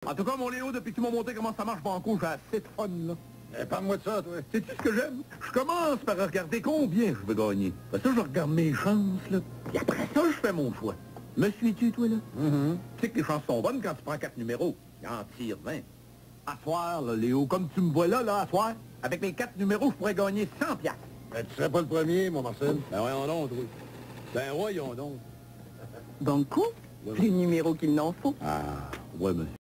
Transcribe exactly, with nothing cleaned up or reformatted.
En tout cas, mon Léo, depuis que tu m'as montré comment ça marche banco, j'ai assez de fun, là. Eh, parle-moi de ça, toi. Sais-tu ce que j'aime? Je commence par regarder combien je veux gagner. Après ça, je regarde mes chances, là. Puis après ça, je fais mon choix. Me suis-tu, toi, là? Mm-hmm. Tu sais que les chances sont bonnes quand tu prends quatre numéros. Il en tire vingt. À soir, là, Léo, comme tu me vois là, là, à soir, avec mes quatre numéros, je pourrais gagner cent piastres. Ben, tu serais pas le premier, mon Marcel. Ben voyons donc, oui. Ben voyons donc. Banco, Ouais. les numéros qu'il n'en faut. Ah, ouais, monsieur.